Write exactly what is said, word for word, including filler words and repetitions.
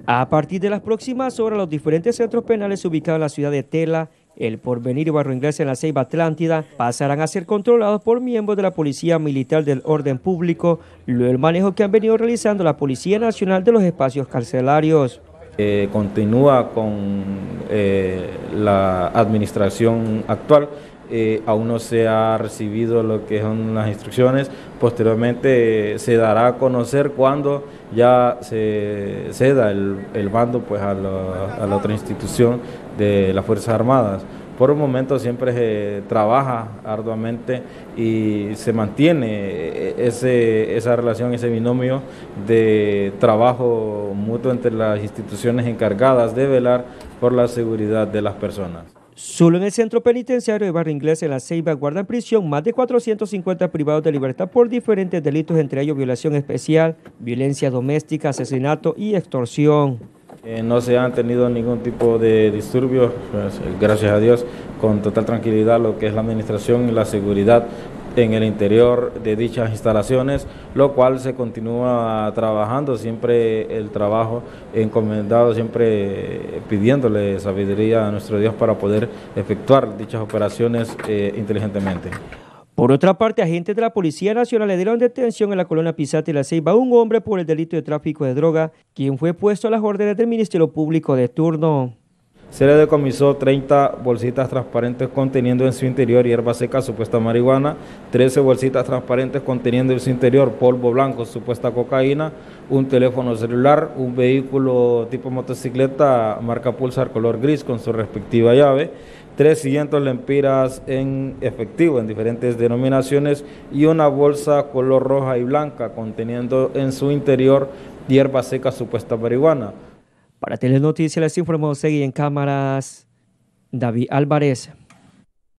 A partir de las próximas horas, los diferentes centros penales ubicados en la ciudad de Tela, El Porvenir y Barrio Inglés en la Ceiba Atlántida pasarán a ser controlados por miembros de la Policía Militar del Orden Público, luego del manejo que han venido realizando la Policía Nacional de los espacios carcelarios. Eh, continúa con eh, la administración actual. Eh, aún no se ha recibido lo que son las instrucciones. Posteriormente eh, se dará a conocer cuando ya se ceda el, el mando pues, a, la, a la otra institución de las Fuerzas Armadas. Por un momento siempre se trabaja arduamente y se mantiene ese, esa relación, ese binomio de trabajo mutuo entre las instituciones encargadas de velar por la seguridad de las personas. Solo en el centro penitenciario de Barrio Inglés en la Ceiba guardan prisión más de cuatrocientos cincuenta privados de libertad por diferentes delitos, entre ellos violación especial, violencia doméstica, asesinato y extorsión. Eh, no se han tenido ningún tipo de disturbios, pues, gracias a Dios, con total tranquilidad lo que es la administración y la seguridad en el interior de dichas instalaciones, lo cual se continúa trabajando, siempre el trabajo encomendado, siempre pidiéndole sabiduría a nuestro Dios para poder efectuar dichas operaciones eh, inteligentemente. Por otra parte, agentes de la Policía Nacional le dieron detención en la colonia Pisate y la Ceiba a un hombre por el delito de tráfico de droga, quien fue puesto a las órdenes del Ministerio Público de turno. Se le decomisó treinta bolsitas transparentes conteniendo en su interior hierba seca, supuesta marihuana, trece bolsitas transparentes conteniendo en su interior polvo blanco, supuesta cocaína, un teléfono celular, un vehículo tipo motocicleta marca Pulsar color gris con su respectiva llave, trescientas lempiras en efectivo en diferentes denominaciones y una bolsa color roja y blanca conteniendo en su interior hierba seca, supuesta marihuana. Para Telenoticias les informó Seguí en cámaras David Álvarez.